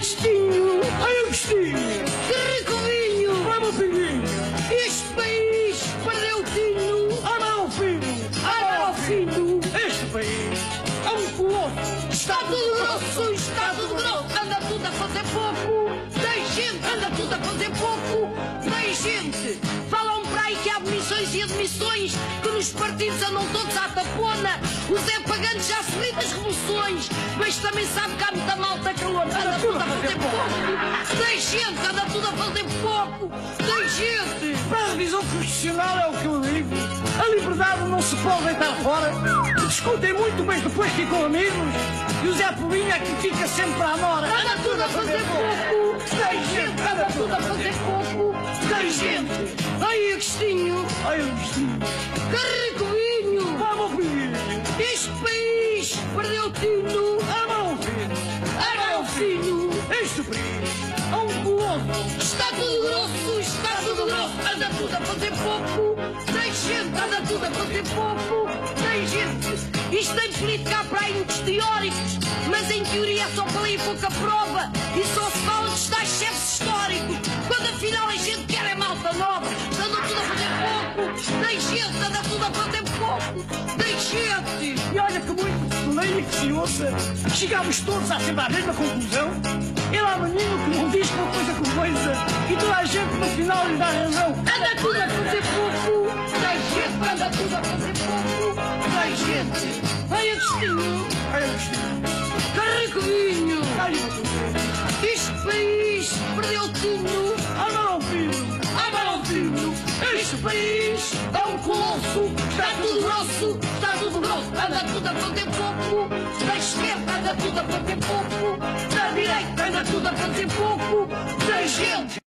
Agostinho! Ai, Agostinho! Que rico vinho! Ai, meu filhinho! Este país perdeu o tinho! Ai, meu filho! Ai, meu filho! Este país é um colosso! Está tudo grosso, está tudo grosso! Anda tudo a fazer pouco! Tem gente, anda tudo a fazer pouco! Tem gente! Falam para aí que há demissões e admissões, que nos partidos andam todos à tapona! O Zé Pagano já se ri das revoluções, mas também sabe que há muita malta calona! Anda tudo a fazer pouco! Tem gente, anda tudo a fazer pouco! Tem gente! Para a revisão constitucional é o que eu digo. A liberdade não se pode deitar fora. Discutem muito, mas depois ficam amigos. E o Zé Polinha que fica sempre à nora. Anda tudo a fazer pouco! Tem gente, anda tudo a fazer pouco! Tem gente! Ai, Agostinho! Ai, Agostinho! Que rico vinho! Ai, meu filhinho! Este país perdeu o tino! Ai, meu filho! Ai, meu filho! Este país é um colosso! Está tudo grosso, está tudo grosso! Anda tudo a fazer pouco! Tem gente, anda tudo a fazer pouco! Tem gente! Isto tem política há para aí muitos teóricos, mas em teoria é só para ler pouca prova e só se fala dos tais chefes históricos, quando afinal a gente quer é malta nova! Anda tudo a fazer pouco! Tem gente, anda tudo a fazer pouco! Tem gente! E olha que muito se leia e que se ouça, chegámos todos à sempre à mesma conclusão. Ele há menino que não diz uma coisa com coisa e toda a gente no final lhe dá razão. Anda tudo a fazer pouco! Tem gente, anda tudo a fazer pouco! Tem gente! Ai, Agostinho! Ai, Agostinho! Que rico vinho! Ai, meu filho! Este país perdeu o tino! Ai, meu filho! Ai, meu filho! Este país é um colosso! Está tudo grosso! Está tudo grosso! Anda tudo a fazer pouco! Da esquerda anda tudo a fazer pouco! Da direita anda tudo a fazer pouco! Tem gente!